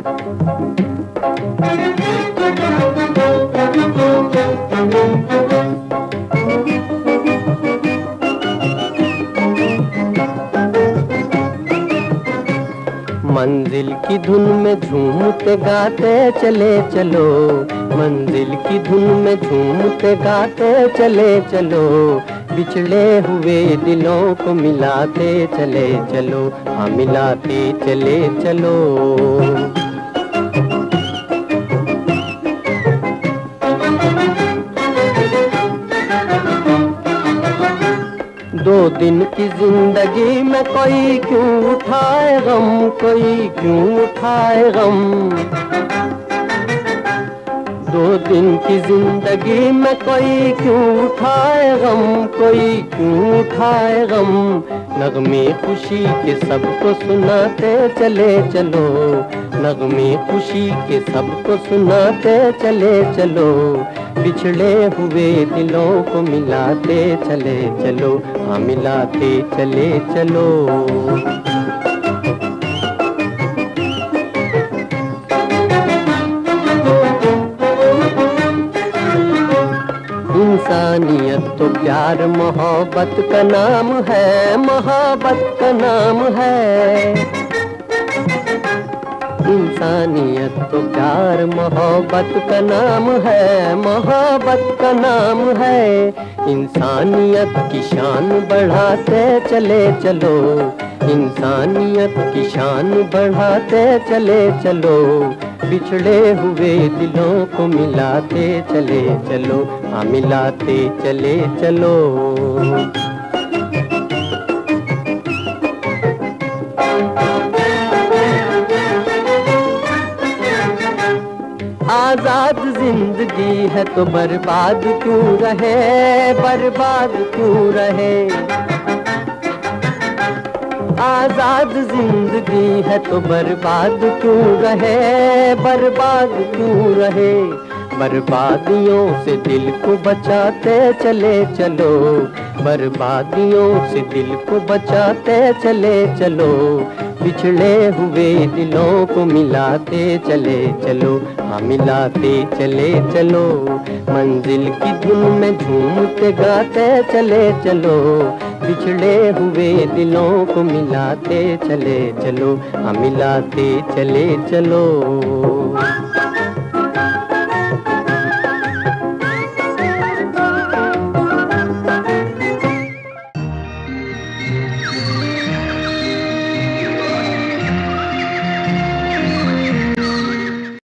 मंजिल की धुन में झूमते गाते चले चलो, मंजिल की धुन में झूमते गाते चले चलो, बिछड़े हुए दिलों को मिलाते चले चलो, हाँ मिलाते चले चलो। दो दिन की जिंदगी में कोई क्यों उठाए गम, कोई क्यों उठाए गम। दो दिन की जिंदगी में कोई क्यों उठाए गम, कोई क्यों उठाए गम। नगमे खुशी के सबको सुनाते चले चलो, नगमे खुशी के सबको सुनाते चले चलो, बिछड़े हुए दिलों को मिलाते चले चलो, हाँ मिलाते चले चलो। इंसानियत तो प्यार मोहब्बत का नाम है, मोहब्बत का नाम है। इंसानियत तो प्यार मोहब्बत का नाम है, मोहब्बत का नाम है। इंसानियत की शान बढ़ाते चले चलो, इंसानियत की शान बढ़ाते चले चलो, बिछड़े हुए दिलों को मिलाते चले चलो, हाँ मिलाते चले चलो। आजाद जिंदगी है तो बर्बाद क्यों रहे, बर्बाद क्यों रहे। आजाद जिंदगी है तो बर्बाद क्यों रहे, बर्बाद क्यों रहे। बर्बादियों से दिल को बचाते चले चलो, बर्बादियों से दिल को बचाते चले चलो, बिछड़े हुए दिलों को मिलाते चले चलो, हाँ मिलाते चले चलो। मंजिल की धुन में झूमते गाते चले चलो, बिछड़े हुए दिलों को मिलाते चले चलो, हाँ मिलाते चले चलो।